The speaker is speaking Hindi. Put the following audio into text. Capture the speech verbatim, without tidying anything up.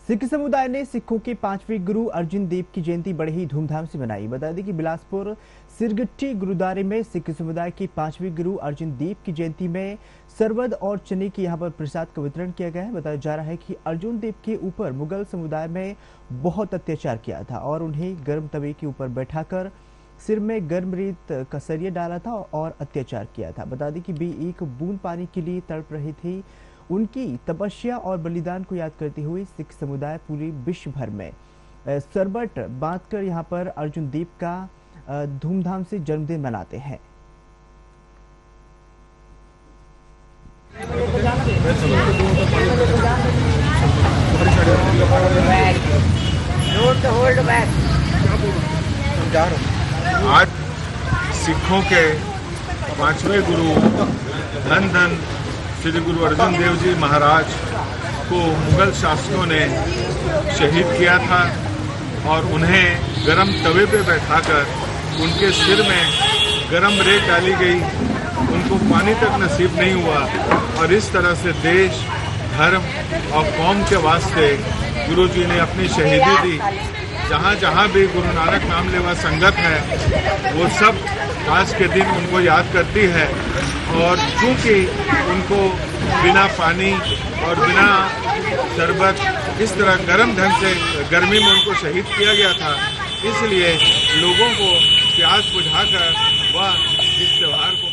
सिख समुदाय ने सिखों के पांचवें गुरु अर्जुन देव की जयंती बड़े ही धूमधाम से मनाई। बता दें कि बिलासपुर सिरगट्टी गुरुद्वारे में सिख समुदाय के पांचवें गुरु अर्जुन देव की जयंती में सरबत और चने के यहां पर प्रसाद का वितरण किया गया है। बताया जा रहा है कि अर्जुन देव के ऊपर मुगल समुदाय में बहुत अत्याचार किया था और उन्हें गर्म तवे के ऊपर बैठाकर सिर में गर्म रेत का सरिया डाला था और अत्याचार किया था। बता दें कि वे एक बूंद पानी के लिए तड़प रहे थे। उनकी तपस्या और बलिदान को याद करते हुए सिख समुदाय पूरे विश्व भर में सरबत बांटकर यहां पर अर्जुन देव का धूमधाम से जन्मदिन मनाते हैं। आज सिखों के पांचवें गुरु धन धन श्री गुरु अर्जुन देव जी महाराज को मुगल शासकों ने शहीद किया था और उन्हें गरम तवे पे बैठाकर उनके सिर में गरम रेत डाली गई। उनको पानी तक नसीब नहीं हुआ और इस तरह से देश, धर्म और कौम के वास्ते गुरु जी ने अपनी शहीदी दी। जहाँ जहाँ भी गुरु नानक नाम लेवा संगत है वो सब आज के दिन उनको याद करती है। और चूंकि उनको बिना पानी और बिना शरबत इस तरह गर्म ढंग से गर्मी में उनको शहीद किया गया था, इसलिए लोगों को प्यास बुझाकर वह इस त्योहार को